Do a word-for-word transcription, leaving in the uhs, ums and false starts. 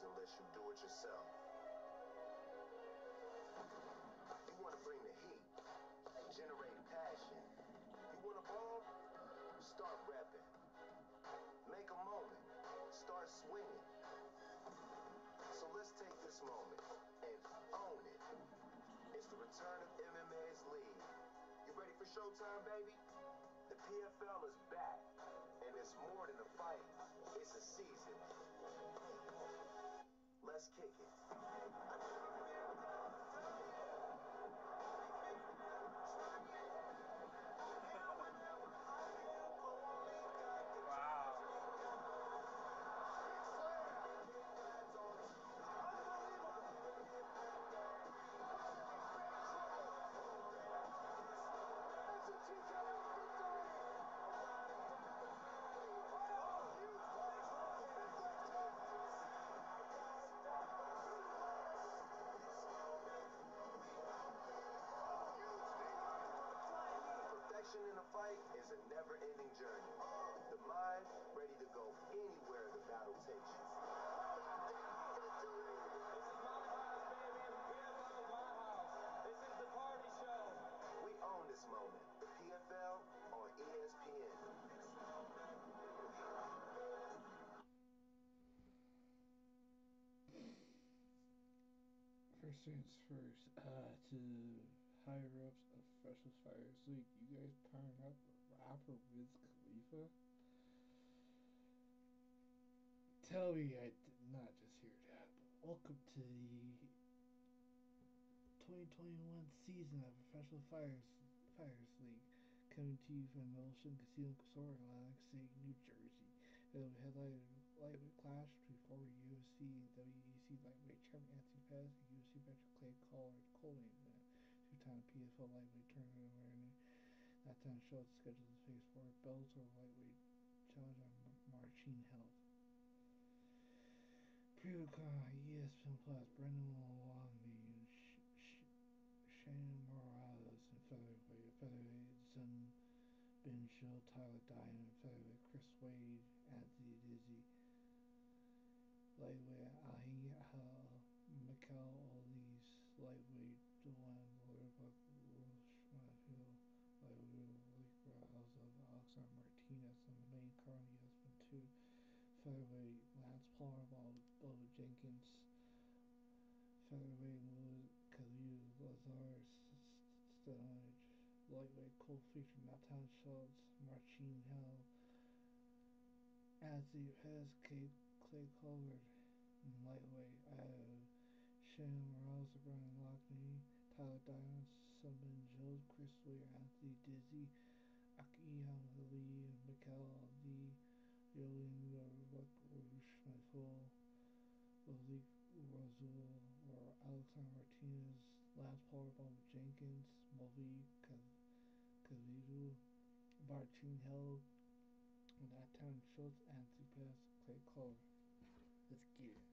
moves unless you do it yourself. You want to bring the heat, generate passion. You want to ball? Start repping. Make a moment. Start swinging. So let's take this moment and own it. It's the return of M M A's league. You ready for showtime, baby? The P F L is back, and it's more than a fight. It's a season. Let's kick it. In a fight is a never-ending journey. The mind ready to go anywhere the battle takes you. This is my house, baby. P F L is my house. This is the party show. We own this moment. The P F L on E S P N. First things first, uh, to higher ups of Fresh Fires League, you guys pairing up with rapper Wiz Khalifa? Tell me I did not just hear that. But welcome to the twenty twenty-one season of Professional Fires Fires League, coming to you from the Ocean Casino Resort in Atlantic City, New Jersey. It will headline lightweight clash between former U F C and W E C lightweight champion Anthony Pettis and U F C veteran Clay Collard. Coley, two-time P F L lightweight tournament winner. That time Schultz is scheduled to face for Bellator lightweight challenger Marcin Held. Pre-recorded on E S P N Plus, Brendan Mulwamby and Sh- Sh- Shane Morales in featherweight. Featherweight, Sun Ben Shill, Tyler Diamond, featherweight, Chris Wade, Anthony Dizzy. Lightweight, Ahi Al, Mikel Olise. Lightweight, Joanne Lorbuck, Rushman Lightweight, Malik Rouse of Alexander Martinez. On the main card, E S P N two. Featherweight, Lance Palmer, Bubba Jenkins. Featherweight, Khalil Lazar Stonage. Lightweight, Cold feature, Natan Schultz, Marcin Held, Anthony Pettis, Clay Collard. And lightweight, uh, Shane Morales, Brian Lockney, Tyler Diamond, Sunben Jones, Chris Ware, Anthony Dizzy, Akiyam Ali, Mikel Ali, Yolanda Rush Michael, Malik Razul, or Alexander Martinez, Lance Paul, Bob Jenkins, Malik Kalidu, Marcin Held, Natan Schultz, Anthony Pettis, Clay Collard. Let's get it.